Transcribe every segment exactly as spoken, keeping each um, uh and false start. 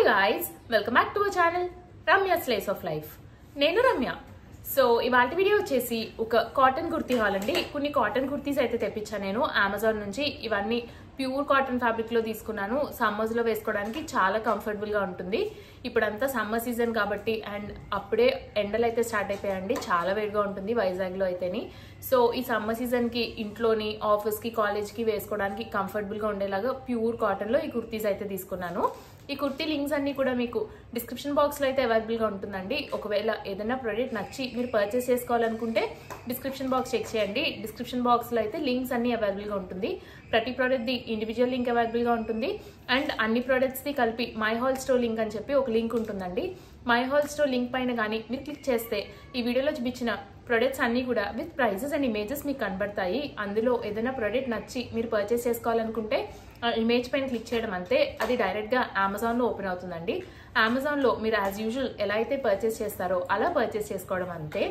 Hi guys, welcome back to our channel Ramya slice of life. నేను Ramya. So ఇవాళ video వచ్చేసి ఒక కాటన్ కుర్తీ హాల్ అండి. కొన్ని కాటన్ కుర్తీస్ అయితే తెప్పించాను నేను అమెజాన్ నుంచి. ఇవన్నీ ప్యూర్ కాటన్ ఫ్యాబ్రిక్ లో తీసుకున్నాను. సమ్మర్స్ లో వేసుకోవడానికి చాలా కంఫర్టబుల్ గా ఉంటుంది. ఇప్పుడంతా సమ్మర్ సీజన్ కాబట్టి అండ్ అప్పుడే ఎండలు అయితే స్టార్ట్ అయిపోయాయండి. చాలా వేడిగా ఉంటుంది వైజాగ్ లో అయితేని. సో ఈ సమ్మర్ సీజన్ కి ఇంట్లోని, ఆఫీస్ కి, కాలేజ్ కి వేసుకోవడానికి కంఫర్టబుల్ గా ఉండేలాగా ప్యూర్ కాటన్ లో ఈ కుర్తీస్ అయితే తీసుకున్నాను. ఈ కుర్తీ లింక్స్ అన్ని కూడా మీకు డిస్క్రిప్షన్ బాక్స్ లో అయితే అవైలబుల్ గా ఉంటుందండి. ఒకవేళ ఏదైనా ప్రోడక్ట్ నచ్చి మీరు పర్చేస్ చేసుకోవాలనుకుంటే డిస్క్రిప్షన్ బాక్స్ చెక్ చేయండి. డిస్క్రిప్షన్ బాక్స్ లో అయితే లింక్స్ అన్ని అవైలబుల్ గా ఉంటుంది. ప్రతి ప్రోడక్ట్ ది ఇండివిజువల్ లింక్ అవైలబుల్ గా ఉంటుంది అండ్ అన్ని ప్రోడక్ట్స్ ది కలిపి మై హాల్ స్టోర్ లింక్ అని చెప్పి ఒక లింక్ ఉంటుందండి. మై హాల్ స్టోర్ లింక్ పైన కానీ మీరు క్లిక్ చేస్తే ఈ వీడియోలో చూపించిన ప్రొడక్ట్స్ అన్ని కూడా విత్ ప్రైజెస్ అండ్ ఇమేజెస్ మీకు కనబడతాయి. అందులో ఏదైనా ప్రోడక్ట్ నచ్చి మీరు పర్చేస్ చేసుకోవాలనుకుంటే ఇమేజ్ పైన క్లిక్ చేయడం అంతే, అది డైరెక్ట్ గా అమెజాన్ లో ఓపెన్ అవుతుందండి. అమెజాన్ లో మీరు యాజ్ యూజువల్ ఎలా అయితే పర్చేస్ చేస్తారో అలా పర్చేస్ చేసుకోవడం అంతే.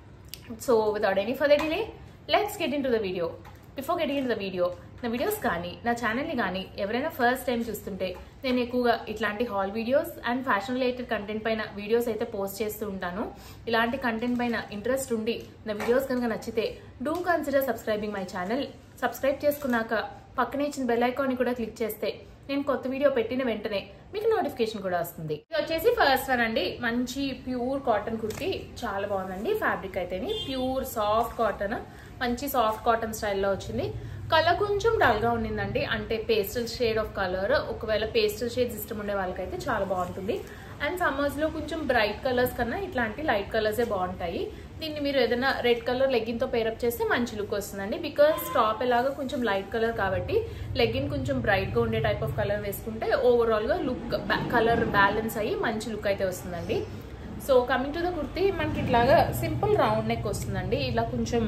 So without any further delay let's get into the video. Before getting into the video, నా వీడియోస్ కానీ నా ఛానల్ని కానీ ఎవరైనా ఫస్ట్ టైం చూస్తుంటే నేను ఎక్కువగా ఇట్లాంటి haul videos and fashion related content పైన వీడియోస్ అయితే పోస్ట్ చేస్తూ ఉంటాను. ఇలాంటి కంటెంట్ పైన ఇంట్రెస్ట్ ఉండి నా వీడియోస్ కనుక నచ్చితే do consider subscribing my channel. Subscribe చేసుకున్నాక పక్కనే ఇచ్చిన బెల్ ఐకాన్ కూడా క్లిక్ చేస్తే నేను కొత్త వీడియో పెట్టిన వెంటనే మీకు నోటిఫికేషన్ కూడా వస్తుంది. ఇది వచ్చేసి ఫస్ట్ వన్ అండి. మంచి ప్యూర్ కాటన్ కుర్తీ, చాలా బాగుందండి. ఫ్యాబ్రిక్ అయితేని ప్యూర్ సాఫ్ట్ కాటన్, మంచి సాఫ్ట్ కాటన్ స్టైల్లో వచ్చింది. కలర్ కొంచెం డల్ గా ఉండిందండి, అంటే పేస్టల్ షేడ్ ఆఫ్ కలర్. ఒకవేళ పేస్టల్ షేడ్స్ ఇష్టం ఉండే వాళ్ళకైతే చాలా బాగుంటుంది. అండ్ సమ్మర్స్ లో కొంచెం బ్రైట్ కలర్స్ కన్నా ఇట్లాంటి లైట్ కలర్సే బాగుంటాయి. దీన్ని మీరు ఏదైనా రెడ్ కలర్ లెగ్గిన్ తో పేరప్ చేస్తే మంచి లుక్ వస్తుందండి. బికాస్ టాప్ ఎలాగా కొంచెం లైట్ కలర్ కాబట్టి లెగ్గిన్ కొంచెం బ్రైట్ గా ఉండే టైప్ ఆఫ్ కలర్ వేసుకుంటే ఓవరాల్ గా లుక్ కలర్ బ్యాలెన్స్ అయ్యి మంచి లుక్ అయితే వస్తుందండి. So coming to the kurti, మనకి ఇట్లాగా సింపుల్ రౌండ్ నెక్ వస్తుందండి. ఇలా కొంచెం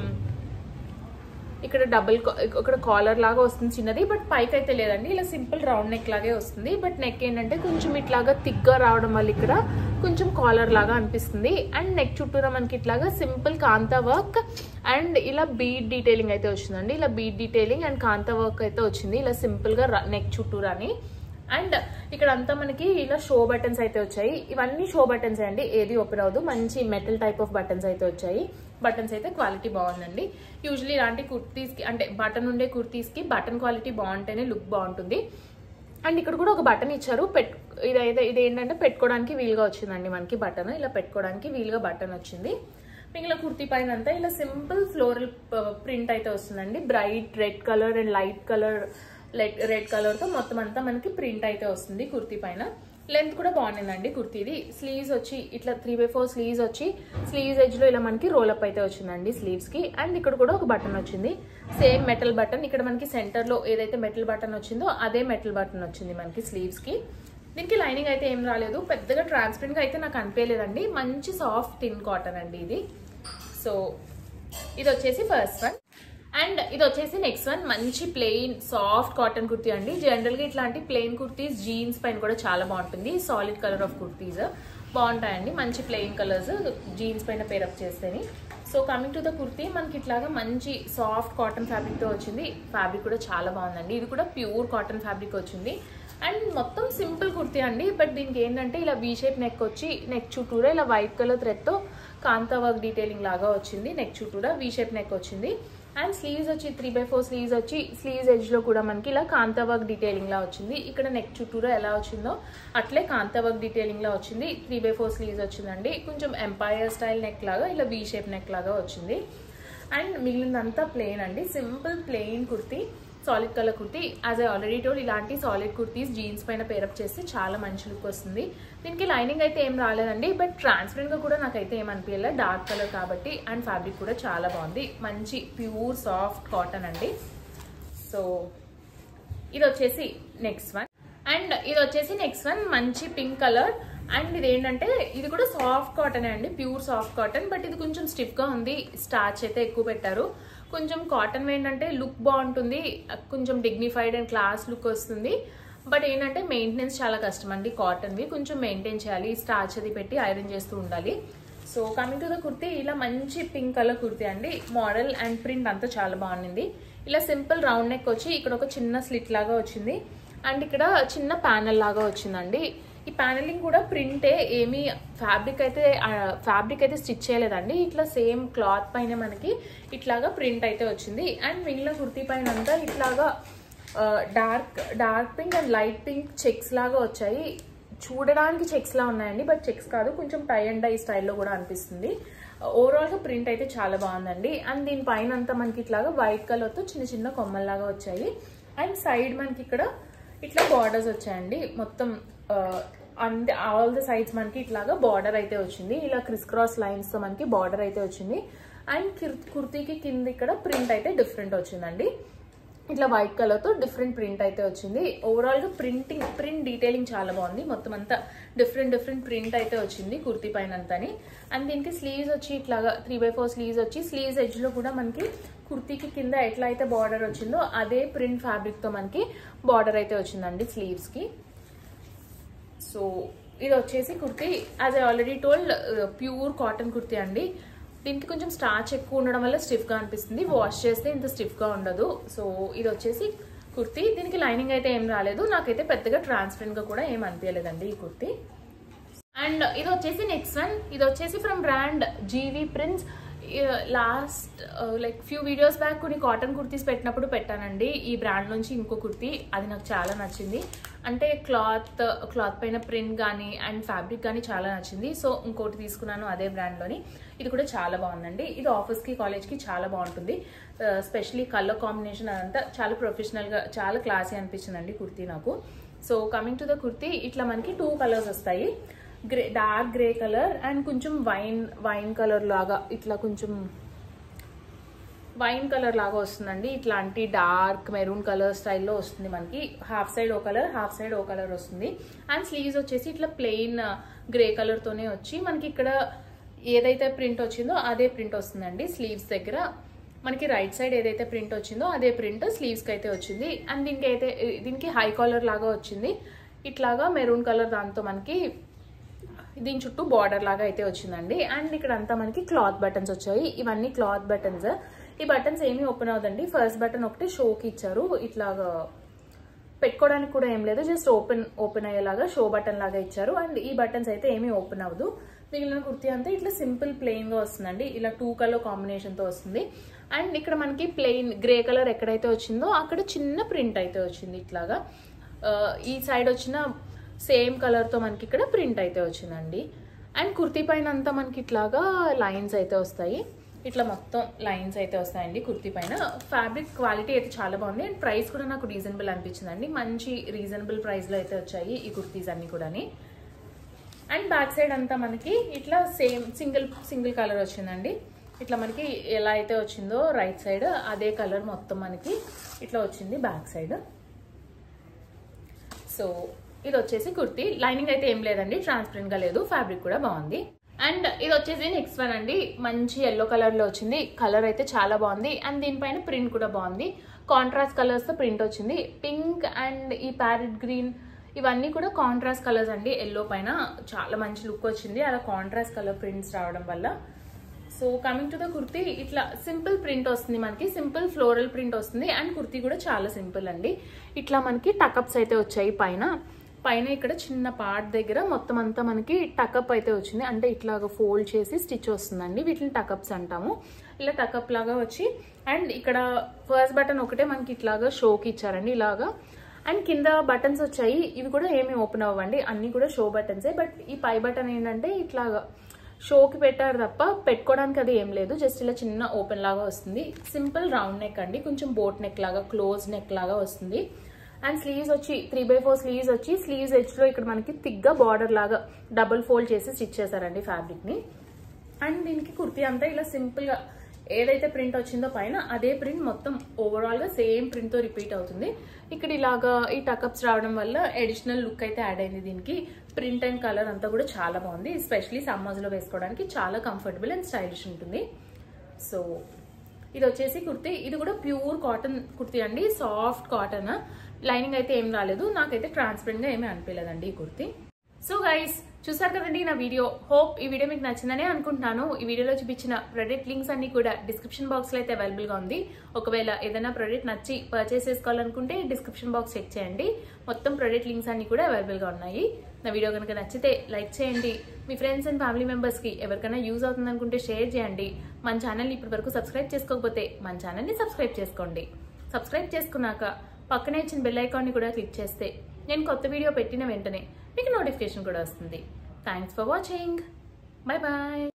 ఇక్కడ డబుల్ ఇక్కడ కాలర్ లాగా వస్తుంది చిన్నది, బట్ పైకి అయితే లేదండి. ఇలా సింపుల్ రౌండ్ నెక్ లాగే వస్తుంది. బట్ నెక్ ఏంటంటే కొంచెం ఇట్లాగా థిక్గా రావడం వల్ల ఇక్కడ కొంచెం కాలర్ లాగా అనిపిస్తుంది. అండ్ నెక్ చుట్టూరా మనకి ఇట్లాగా సింపుల్ కాంతా వర్క్ అండ్ ఇలా బీడ్ డీటెయిలింగ్ అయితే వచ్చిందండి. ఇలా bead detailing and kantha work అయితే వచ్చింది ఇలా సింపుల్ గా నెక్ చుట్టూరాని. అండ్ ఇక్కడ అంతా మనకి ఇలా షో బటన్స్ అయితే వచ్చాయి. ఇవన్నీ షో బటన్స్ అండి, ఏది ఓపెన్ అవ్వదు. మంచి మెటల్ టైప్ ఆఫ్ బటన్స్ అయితే వచ్చాయి. బటన్స్ అయితే క్వాలిటీ బాగుందండి. యూజువల్లీ ఇలాంటి కుర్తీస్ కి అంటే బటన్ ఉండే కుర్తీస్ కి బటన్ క్వాలిటీ బాగుంటేనే లుక్ బాగుంటుంది. అండ్ ఇక్కడ కూడా ఒక బటన్ ఇచ్చారు. పెట్ ఇదైతే ఇది ఏంటంటే పెట్టుకోవడానికి వీలుగా వచ్చిందండి. మనకి బటన్ ఇలా పెట్టుకోవడానికి వీలుగా బటన్ వచ్చింది. మిగిలిన కుర్తీ పైన అంతా ఇలా సింపుల్ ఫ్లోరల్ ప్రింట్ అయితే వస్తుందండి. Bright red colour and light colour red colour తో మొత్తం అంతా మనకి ప్రింట్ అయితే వస్తుంది కుర్తీ పైన. లెంత్ కూడా బాగుందండి కుర్తీది. స్లీవ్స్ వచ్చి ఇట్లా త్రీ బై ఫోర్ స్లీవ్స్ వచ్చి స్లీవ్స్ ఎడ్జ్ లో ఇలా మనకి రోల్ అప్ అయితే వచ్చిందండి స్లీవ్స్ కి. అండ్ ఇక్కడ కూడా ఒక బటన్ వచ్చింది, సేమ్ మెటల్ బటన్. ఇక్కడ మనకి సెంటర్ లో ఏదైతే మెటల్ బటన్ వచ్చిందో అదే మెటల్ బటన్ వచ్చింది మనకి స్లీవ్స్ కి. దీనికి లైనింగ్ అయితే ఏం రాలేదు, పెద్దగా ట్రాన్స్పరెంట్ గా అయితే నాకు అనిపించలేదండి. మంచి సాఫ్ట్ థిన్ కాటన్ అండి ఇది. సో ఇది వచ్చేసి ఫస్ట్ వన్. అండ్ ఇది వచ్చేసి నెక్స్ట్ వన్. మంచి ప్లెయిన్ సాఫ్ట్ కాటన్ కుర్తీ అండి. జనరల్ గా ఇట్లాంటి ప్లెయిన్ కుర్తీస్ జీన్స్ పైన కూడా చాలా బాగుంటుంది. సాలిడ్ కలర్ ఆఫ్ కుర్తీస్ బాగుంటాయండి. మంచి ప్లెయిన్ కలర్స్ జీన్స్ పైన పేరప్ చేస్తేని. So coming to the kurti, మనకి ఇట్లాగా మంచి సాఫ్ట్ కాటన్ ఫ్యాబ్రిక్ తో వచ్చింది. ఫ్యాబ్రిక్ కూడా చాలా బాగుందండి. ఇది కూడా ప్యూర్ కాటన్ ఫ్యాబ్రిక్ వచ్చింది. అండ్ మొత్తం సింపుల్ కుర్తీ అండి. బట్ దీనికి ఏంటంటే ఇలా వీ షేప్ నెక్ వచ్చి నెక్ చుట్టూరా ఇలా వైట్ కలర్ థ్రెడ్ తో కాంతా వర్క్ డీటెయిలింగ్ లాగా వచ్చింది. నెక్ చుట్టూరా వీ షేప్ నెక్ వచ్చింది. అండ్ స్లీవ్స్ వచ్చి త్రీ బై ఫోర్ స్లీవ్స్ వచ్చి స్లీవ్స్ ఎడ్జ్ లో కూడా మనకి ఇలా కాంతా వర్క్ డీటెయిలింగ్ లా వచ్చింది. ఇక్కడ నెక్ చుట్టూరా ఎలా వచ్చిందో అట్లే కాంతా వర్క్ డీటెయిలింగ్ లా వచ్చింది. త్రీ బై ఫోర్ స్లీవ్స్ వచ్చిందండి. కొంచెం ఎంపైర్ స్టైల్ నెక్ లాగా ఇలా వీ షేప్ నెక్ లాగా వచ్చింది. అండ్ మిగిలినంతా ప్లెయిన్ అండి, simple plain kurti, solid colour kurti. As I already told, ఇలాంటి సాలిడ్ కుర్తీస్ జీన్స్ పైన పేరప్ చేస్తే చాలా మంచి లుక్ వస్తుంది. దీనికి లైనింగ్ అయితే ఏం రాలేదండి, బట్ ట్రాన్స్పరెంట్ గా కూడా నాకైతే ఏమనిపించలేదు, డార్క్ కలర్ కాబట్టి. అండ్ ఫ్యాబ్రిక్ కూడా చాలా బాగుంది, మంచి ప్యూర్ సాఫ్ట్ కాటన్ అండి. సో ఇది వచ్చేసి నెక్స్ట్ వన్. అండ్ ఇది వచ్చేసి నెక్స్ట్ వన్ మంచి పింక్ కలర్. అండ్ ఇది ఏంటంటే ఇది కూడా సాఫ్ట్ కాటన్ అండి, ప్యూర్ సాఫ్ట్ కాటన్. బట్ ఇది కొంచెం స్టిఫ్ గా ఉంది, స్టార్చ్ అయితే ఎక్కువ పెట్టారు. కొంచెం కాటన్ ఏంటంటే లుక్ బాగుంటుంది, కొంచెం డిగ్నిఫైడ్ అండ్ క్లాస్ లుక్ వస్తుంది. బట్ ఏంటంటే మెయింటెనెన్స్ చాలా కష్టం అండి. కాటన్వి కొంచెం మెయింటైన్ చేయాలి, స్టార్చ్ అది పెట్టి ఐరన్ చేస్తూ ఉండాలి. So coming to the kurti, ఇలా మంచి పింక్ కలర్ కుర్తీ అండి. మోడల్ అండ్ ప్రింట్ అంతా చాలా బాగుంది. ఇలా సింపుల్ రౌండ్ నెక్ వచ్చి ఇక్కడ ఒక చిన్న స్లిట్ లాగా వచ్చింది. అండ్ ఇక్కడ చిన్న ప్యానల్ లాగా వచ్చిందండి. ఈ ప్యానెలింగ్ కూడా ప్రింటే, ఏమీ ఫ్యాబ్రిక్ అయితే ఫ్యాబ్రిక్ అయితే స్టిచ్ చేయలేదండి. ఇట్లా సేమ్ క్లాత్ పైన మనకి ఇట్లాగా ప్రింట్ అయితే వచ్చింది. అండ్ మిగిలిన కుర్తీ పైన అంతా ఇట్లాగా dark dark pink and light pink checks లాగా వచ్చాయి. చూడడానికి చెక్స్ లా ఉన్నాయండి, బట్ చెక్స్ కాదు, కొంచెం టై అండ్ డై స్టైల్లో కూడా అనిపిస్తుంది. ఓవరాల్ గా ప్రింట్ అయితే చాలా బాగుందండి. అండ్ దీని పైన అంతా మనకి ఇట్లాగా వైట్ కలర్ తో చిన్న చిన్న కొమ్మల్లాగా వచ్చాయి. అండ్ సైడ్ మనకి ఇక్కడ ఇట్లా బార్డర్స్ వచ్చాయండి. మొత్తం అండ్ ఆల్ ద సైడ్స్ మనకి ఇట్లాగా బార్డర్ అయితే వచ్చింది. ఇలా క్రిస్ క్రాస్ లైన్స్ తో మనకి బార్డర్ అయితే వచ్చింది. అండ్ కుర్తీకి కింద ఇక్కడ ప్రింట్ అయితే డిఫరెంట్ వచ్చిందండి. ఇట్లా వైట్ కలర్ తో డిఫరెంట్ ప్రింట్ అయితే వచ్చింది. ఓవరాల్ గా ప్రింటింగ్ ప్రింట్ డీటెయిలింగ్ చాలా బాగుంది. మొత్తం అంతా డిఫరెంట్ డిఫరెంట్ ప్రింట్ అయితే వచ్చింది కుర్తీ పైన అంతాని. అండ్ దీనికి స్లీవ్స్ వచ్చి ఇట్లాగా త్రీ బై ఫోర్ స్లీవ్స్ వచ్చి స్లీవ్స్ ఎడ్జ్ లో కూడా మనకి కుర్తీకి కింద ఎట్లా అయితే బార్డర్ వచ్చిందో అదే ప్రింట్ ఫ్యాబ్రిక్ తో మనకి బార్డర్ అయితే వచ్చిందండి స్లీవ్స్ కి. సో ఇది వచ్చేసి kurti, as I already told, pure cotton kurti అండి. దీనికి కొంచెం స్టార్చ్ ఎక్కువ ఉండడం వల్ల స్టిఫ్ గా అనిపిస్తుంది, వాష్ చేస్తే ఇంత స్టిఫ్ గా ఉండదు. సో ఇది వచ్చేసి కుర్తీ. దీనికి లైనింగ్ అయితే ఏం రాలేదు, నాకైతే పెద్దగా ట్రాన్స్పరెంట్ గా కూడా ఏం అనిపించలేదండి ఈ కుర్తీ. అండ్ ఇది వచ్చేసి నెక్స్ట్ వన్. ఇది వచ్చేసి from brand GV Prince. Last like few videos back కొన్ని కాటన్ కుర్తీస్ పెట్టినప్పుడు పెట్టానండి ఈ బ్రాండ్ నుంచి ఇంకో కుర్తీ. అది నాకు చాలా నచ్చింది. అంటే క్లాత్ క్లాత్ పైన ప్రింట్ కానీ అండ్ ఫ్యాబ్రిక్ కానీ చాలా నచ్చింది. సో ఇంకోటి తీసుకున్నాను అదే బ్రాండ్లోని. ఇది కూడా చాలా బాగుందండి. ఇది ఆఫీస్కి కాలేజ్కి చాలా బాగుంటుంది. స్పెషలీ కలర్ కాంబినేషన్ అదంతా చాలా ప్రొఫెషనల్గా చాలా క్లాసీ అనిపించిందండి కుర్తీ నాకు. So coming to the kurti, ఇట్లా మనకి టూ కలర్స్ వస్తాయి. Grey dark grey colour and కొంచెం వైన్ వైన్ కలర్ లాగా ఇట్లా కొంచెం వైన్ కలర్ లాగా వస్తుందండి. ఇట్లాంటి డార్క్ మెరూన్ కలర్ స్టైల్లో వస్తుంది మనకి. హాఫ్ సైడ్ ఓ కలర్, హాఫ్ సైడ్ ఓ కలర్ వస్తుంది. అండ్ స్లీవ్స్ వచ్చేసి ఇట్లా ప్లెయిన్ గ్రే కలర్ తోనే వచ్చి మనకి ఇక్కడ ఏదైతే ప్రింట్ వచ్చిందో అదే ప్రింట్ వస్తుందండి. స్లీవ్స్ దగ్గర మనకి రైట్ సైడ్ ఏదైతే ప్రింట్ వచ్చిందో అదే ప్రింట్ స్లీవ్స్ కి అయితే వచ్చింది. అండ్ దీనికి అయితే దీనికి హై కాలర్ లాగా వచ్చింది. ఇట్లాగా మెరూన్ కలర్ దాంతో మనకి దీని చుట్టూ బార్డర్ లాగా అయితే వచ్చిందండి. అండ్ ఇక్కడ అంతా మనకి క్లాత్ బటన్స్ వచ్చాయి. ఇవన్నీ క్లాత్ బటన్స్. ఈ బటన్స్ ఏమీ ఓపెన్ అవ్వదండి. ఫస్ట్ బటన్ ఒకటి షోకి ఇచ్చారు. ఇట్లాగా పెట్టుకోవడానికి కూడా ఏం లేదు, జస్ట్ ఓపెన్ ఓపెన్ అయ్యేలాగా షో బటన్ లాగా ఇచ్చారు. అండ్ ఈ బటన్స్ అయితే ఏమీ ఓపెన్ అవ్వదు. మిగిలిన కుర్తీ అంతా ఇట్లా సింపుల్ ప్లెయిన్ గా వస్తుందండి. ఇలా టూ కలర్ కాంబినేషన్ తో వస్తుంది. అండ్ ఇక్కడ మనకి ప్లెయిన్ గ్రే కలర్ ఎక్కడైతే వచ్చిందో అక్కడ చిన్న ప్రింట్ అయితే వచ్చింది. ఇట్లాగా ఈ సైడ్ వచ్చిన సేమ్ కలర్ తో మనకి ఇక్కడ ప్రింట్ అయితే వచ్చిందండి. అండ్ కుర్తీ పైన అంతా మనకి ఇట్లాగా లైన్స్ అయితే వస్తాయి. ఇట్లా మొత్తం లైన్స్ అయితే వస్తాయండి కుర్తీ పైన. ఫ్యాబ్రిక్ క్వాలిటీ అయితే చాలా బాగుంది. అండ్ ప్రైస్ కూడా నాకు రీజనబుల్ అనిపించిందండి. మంచి రీజనబుల్ ప్రైస్ లో అయితే వచ్చాయి ఈ కుర్తీస్ అన్ని కూడా. అండ్ బ్యాక్ సైడ్ అంతా మనకి ఇట్లా సేమ్ సింగిల్ సింగిల్ కలర్ వచ్చిందండి. ఇట్లా మనకి ఎలా అయితే వచ్చిందో రైట్ సైడ్ అదే కలర్ మొత్తం మనకి ఇట్లా వచ్చింది బ్యాక్ సైడ్. సో ఇది వచ్చేసి కుర్తీ. లైనింగ్ అయితే ఏం లేదండి, ట్రాన్స్పరెంట్ గా లేదు, ఫ్యాబ్రిక్ కూడా బాగుంది. అండ్ ఇది వచ్చేసి నెక్స్ట్ వన్ అండి. మంచి ఎల్లో కలర్ లో వచ్చింది. కలర్ అయితే చాలా బాగుంది. అండ్ దీనిపైన ప్రింట్ కూడా బాగుంది. కాంట్రాస్ట్ కలర్స్ తో ప్రింట్ వచ్చింది. పింక్ అండ్ ఈ ప్యారెట్ గ్రీన్ ఇవన్నీ కూడా కాంట్రాస్ట్ కలర్స్ అండి. ఎల్లో పైన చాలా మంచి లుక్ వచ్చింది అలా కాంట్రాస్ట్ కలర్ ప్రింట్స్ రావడం వల్ల. So coming to the kurti, ఇట్లా సింపుల్ ప్రింట్ వస్తుంది మనకి. సింపుల్ ఫ్లోరల్ ప్రింట్ వస్తుంది. అండ్ కుర్తీ కూడా చాలా సింపుల్ అండి. ఇట్లా మనకి టకప్స్ అయితే వచ్చాయి పైన. పైన ఇక్కడ చిన్న పార్ట్ దగ్గర మొత్తం అంతా మనకి టకప్ అయితే వచ్చింది. అంటే ఇట్లాగా ఫోల్డ్ చేసి స్టిచ్ వస్తుందండి. వీటిని టకప్స్ అంటాము. ఇలా టకప్ లాగా వచ్చి అండ్ ఇక్కడ ఫస్ట్ బటన్ ఒకటే మనకి ఇట్లాగా షోకి ఇచ్చారండి ఇలాగా. అండ్ కింద బటన్స్ వచ్చాయి. ఇవి కూడా ఏమి ఓపెన్ అవ్వండి, అన్ని కూడా షో బటన్సే. బట్ ఈ పై బటన్ ఏంటంటే ఇట్లాగా షోకి పెట్టారు తప్ప పెట్టుకోవడానికి అది ఏం లేదు. జస్ట్ ఇలా చిన్న ఓపెన్ లాగా వస్తుంది. సింపుల్ రౌండ్ నెక్ అండి, కొంచెం బోట్ నెక్ లాగా క్లోజ్ నెక్ లాగా వస్తుంది. అండ్ స్లీవ్స్ వచ్చి త్రీ బై ఫోర్ స్లీవ్స్ వచ్చి స్లీవ్స్ ఎడ్జ్ లో ఇక్కడ మనకి థిక్గా బార్డర్ లాగా డబుల్ ఫోల్డ్ చేసి స్టిచ్ చేశారండి ఫ్యాబ్రిక్ ని. అండ్ దీనికి కుర్తీ అంతా ఇలా సింపుల్ గా ఏదైతే ప్రింట్ వచ్చిందో పైన అదే ప్రింట్ మొత్తం ఓవరాల్ గా సేమ్ ప్రింట్ తో రిపీట్ అవుతుంది. ఇక్కడ ఇలాగా ఈ టకప్స్ రావడం వల్ల అడిషనల్ లుక్ అయితే యాడ్ అయింది దీనికి. ప్రింట్ అండ్ కలర్ అంతా కూడా చాలా బాగుంది. ఎస్పెషలీ సమ్మర్స్ లో వేసుకోవడానికి చాలా కంఫర్టబుల్ అండ్ స్టైలిష్ ఉంటుంది. సో ఇది వచ్చేసి కుర్తీ. ఇది కూడా ప్యూర్ కాటన్ కుర్తీ అండి, సాఫ్ట్ కాటన్. లైనింగ్ అయితే ఏం రాలేదు. నాకైతే ట్రాన్స్పరెంట్ గా ఏమీ అనిపించలేదండి ఈ కుర్తీ. సో గైస్ చూసారు కదండి నా వీడియో. హోప్ ఈ వీడియో మీకు నచ్చిందనే అనుకుంటున్నాను. ఈ వీడియోలో చూపించిన ప్రొడక్ట్ లింక్స్ అన్ని కూడా డిస్క్రిప్షన్ బాక్స్ లో అయితే అవైలబుల్ గా ఉంది. ఒకవేళ ఏదైనా ప్రొడక్ట్ నచ్చి పర్చేస్ చేసుకోవాలనుకుంటే డిస్క్రిప్షన్ బాక్స్ చెక్ చేయండి. మొత్తం ప్రొడక్ట్ లింక్స్ అన్ని కూడా అవైలబుల్ గా ఉన్నాయి. నా వీడియో కనుక నచ్చితే లైక్ చేయండి, మీ ఫ్రెండ్స్ అండ్ ఫ్యామిలీ మెంబర్స్కి ఎవరికైనా యూజ్ అవుతుంది అనుకుంటే షేర్ చేయండి. మన ఛానల్ని ఇప్పటి వరకు సబ్స్క్రైబ్ చేసుకోకపోతే మన ఛానల్ని సబ్స్క్రైబ్ చేసుకోండి. సబ్స్క్రైబ్ చేసుకున్నాక పక్కనే ఇచ్చిన బెల్ ఐకాన్ని కూడా క్లిక్ చేస్తే నేను కొత్త వీడియో పెట్టిన వెంటనే మీకు నోటిఫికేషన్ కూడా వస్తుంది. Thanks for watching. Bye bye.